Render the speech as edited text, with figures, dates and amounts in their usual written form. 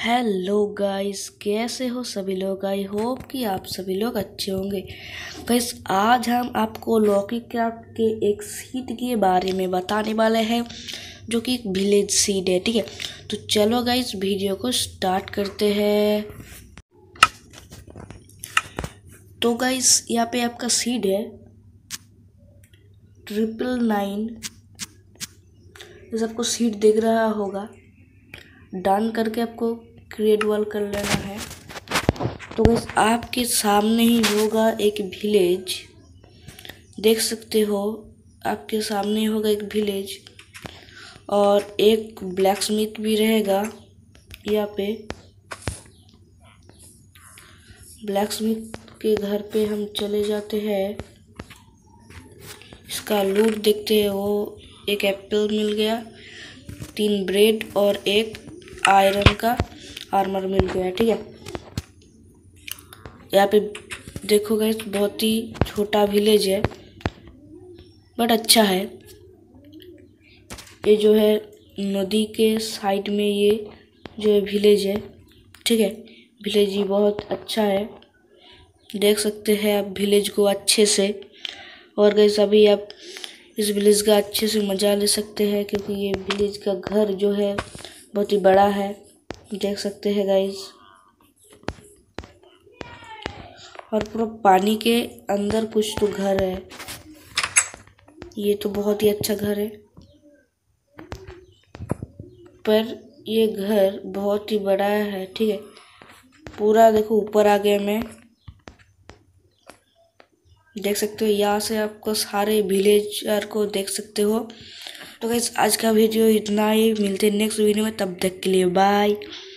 Hello guys, कैसे हो सभी लोग। आई होप कि आप सभी लोग अच्छे होंगे। गाइस, आज हम आपको लॉकी क्राफ्ट के एक सीड के बारे में बताने वाले हैं जो कि एक विलेज सीड है। ठीक है, तो चलो गाइस वीडियो को स्टार्ट करते हैं। तो गाइस यहाँ पे आपका सीड है 999। जैसे आपको सीड दिख रहा होगा, डन करके आपको क्रिएट वॉल कर लेना है। तो बस आपके सामने ही होगा एक विलेज, देख सकते हो। आपके सामने होगा एक विलेज और एक ब्लैक स्मिथ भी रहेगा यहाँ पे। ब्लैक स्मिथ के घर पे हम चले जाते हैं। इसका लूट देखते हैं। वो एक एप्पल मिल गया, 3 ब्रेड और एक आयरन का आर्मर मिल गया। ठीक है, यहाँ पे देखो गाइस, बहुत ही छोटा विलेज है बट अच्छा है। ये जो है नदी के साइड में ये जो है विलेज है। ठीक है, विलेज ही बहुत अच्छा है, देख सकते हैं आप विलेज को अच्छे से। और गाइस अभी आप इस विलेज का अच्छे से मज़ा ले सकते हैं क्योंकि ये विलेज का घर जो है बहुत ही बड़ा है, देख सकते हैं गाइस। और पूरा पानी के अंदर कुछ तो घर है। ये तो बहुत ही अच्छा घर है, पर ये घर बहुत ही बड़ा है। ठीक है, पूरा देखो ऊपर आ गया मैं, देख सकते हो। यहाँ से आपको सारे विलेजर को देख सकते हो। तो गाइस आज का वीडियो इतना ही, मिलते हैं नेक्स्ट वीडियो में, तब तक के लिए बाय।